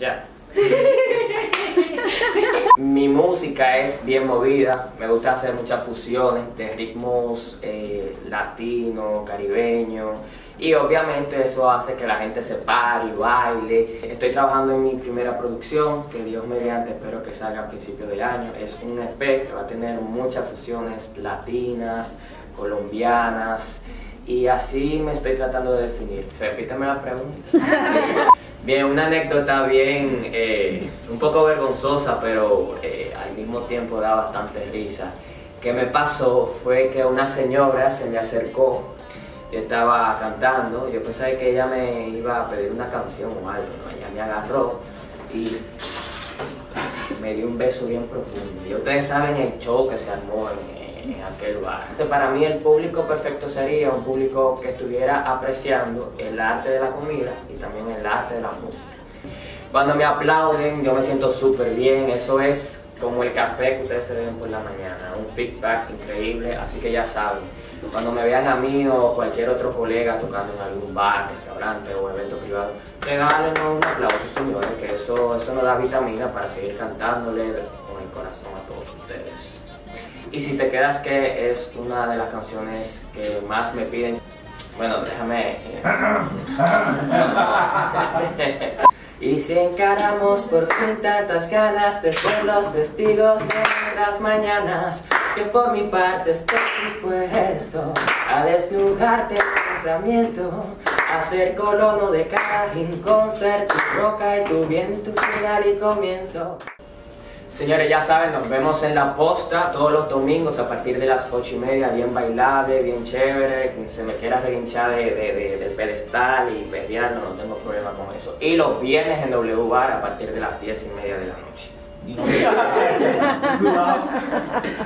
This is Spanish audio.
Ya. Mi música es bien movida, me gusta hacer muchas fusiones de ritmos latinos, caribeños, y obviamente eso hace que la gente se pare y baile. Estoy trabajando en mi primera producción, que Dios mediante espero que salga a principios del año. Es un EP que va a tener muchas fusiones latinas, colombianas, y así me estoy tratando de definir. Repíteme la pregunta. Bien, una anécdota bien, un poco vergonzosa, pero al mismo tiempo da bastante risa. Que me pasó fue que una señora se me acercó, yo estaba cantando, yo pensaba que ella me iba a pedir una canción o algo, ¿no? Ella me agarró y me dio un beso bien profundo. Y ustedes saben el show que se armó en aquel bar. Para mí el público perfecto sería un público que estuviera apreciando el arte de la comida y también el arte de la música. Cuando me aplauden yo me siento súper bien, eso es como el café que ustedes se beben por la mañana, un feedback increíble, así que ya saben, cuando me vean a mí o cualquier otro colega tocando en algún bar, restaurante o evento privado, regálenos un aplauso, señores, que eso nos da vitamina para seguir cantándole con el corazón a todos ustedes. Y si te quedas, que es una de las canciones que más me piden. Bueno, déjame. Y si encaramos por fin tantas ganas de ser los testigos de nuestras mañanas, que por mi parte estoy dispuesto a desnudarte el pensamiento, a ser colono de cada rincón, ser tu roca y tu bien, tu final y comienzo. Señores, ya saben, nos vemos en La Posta todos los domingos a partir de las 8:30, bien bailable, bien chévere. Quien se me quiera relinchar del pedestal y perrearlo, no tengo problema con eso. Y los viernes en W Bar a partir de las 10:30 de la noche.